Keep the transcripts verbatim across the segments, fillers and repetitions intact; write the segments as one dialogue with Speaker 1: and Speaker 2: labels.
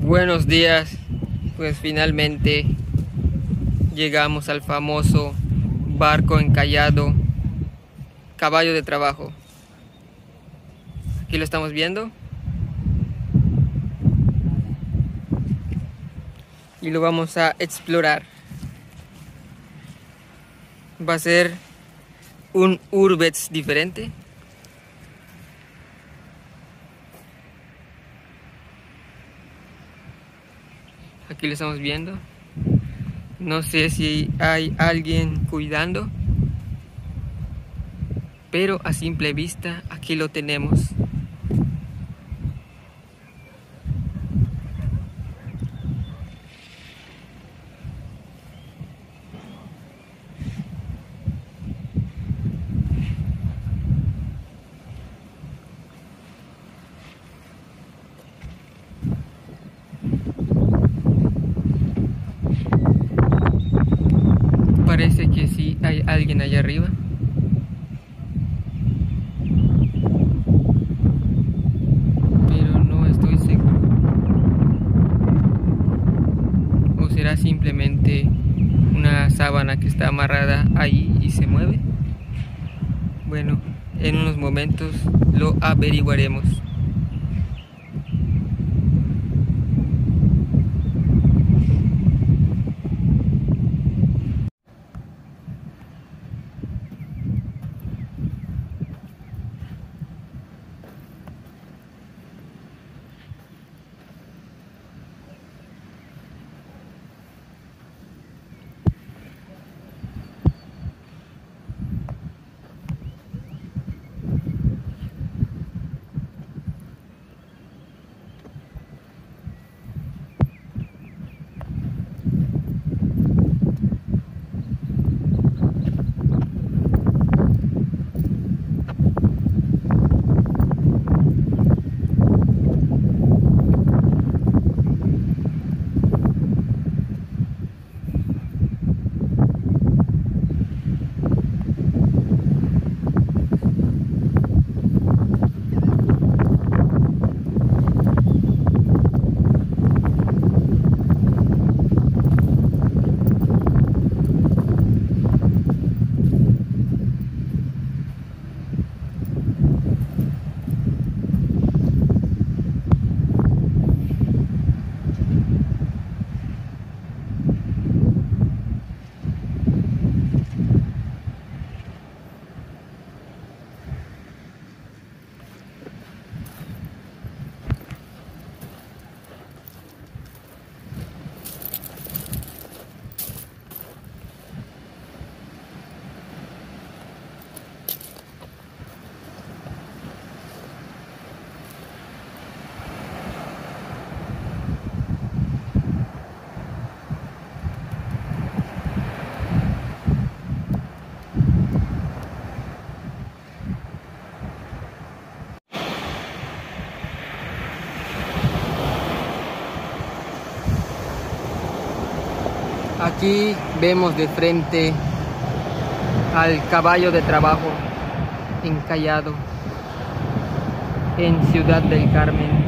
Speaker 1: Buenos días, pues finalmente llegamos al famoso barco encallado, caballo de trabajo. Aquí lo estamos viendo y lo vamos a explorar. Va a ser un urbex diferente. Aquí lo estamos viendo. No sé si hay alguien cuidando, pero a simple vista aquí lo tenemos. Parece que sí hay alguien allá arriba. Pero no estoy seguro. ¿O será simplemente una sábana que está amarrada ahí y se mueve? Bueno, en unos momentos lo averiguaremos. Aquí vemos de frente al caballo de trabajo encallado en Ciudad del Carmen.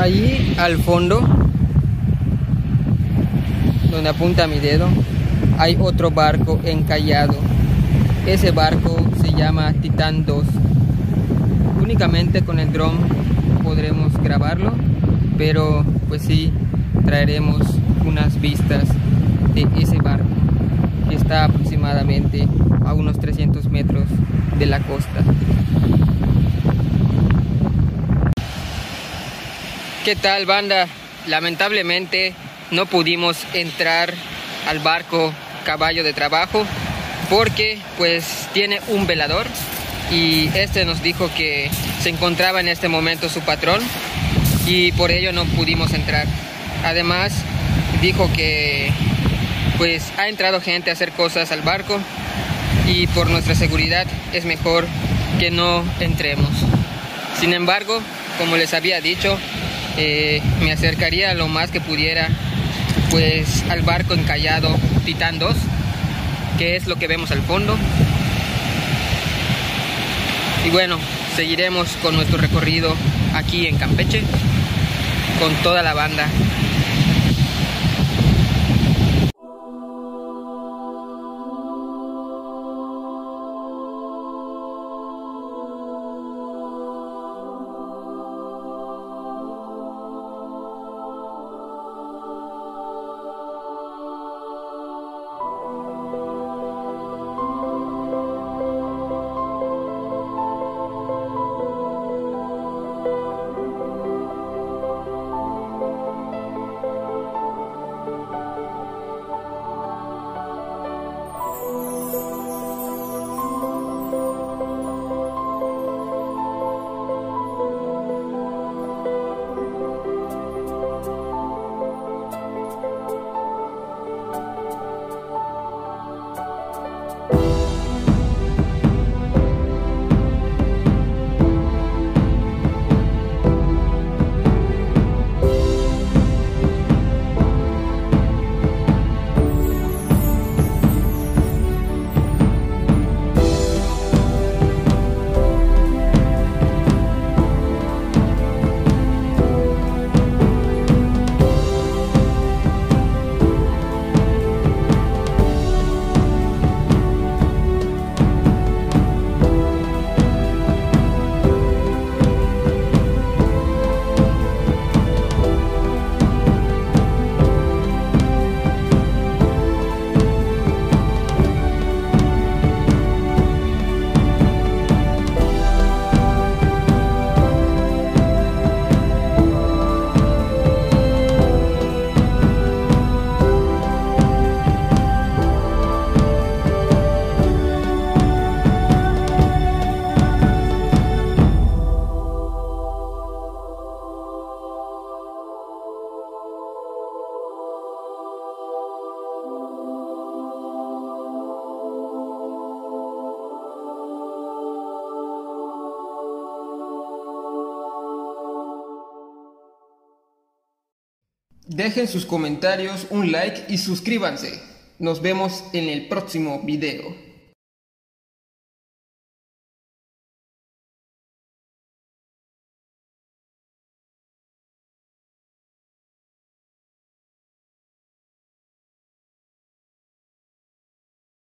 Speaker 1: Allí al fondo, donde apunta mi dedo, hay otro barco encallado. Ese barco se llama Titán dos. Únicamente con el dron podremos grabarlo, pero pues sí traeremos unas vistas de ese barco que está aproximadamente a unos trescientos metros de la costa. ¿Qué tal, banda? Lamentablemente no pudimos entrar al barco Caballo de Trabajo porque pues tiene un velador y este nos dijo que se encontraba en este momento su patrón y por ello no pudimos entrar. Además dijo que pues ha entrado gente a hacer cosas al barco y por nuestra seguridad es mejor que no entremos. Sin embargo, como les había dicho, eh, me acercaría lo más que pudiera pues al barco encallado Titán dos, que es lo que vemos al fondo. Y bueno, seguiremos con nuestro recorrido aquí en Campeche con toda la banda. Dejen sus comentarios, un like y suscríbanse. Nos vemos en el próximo video.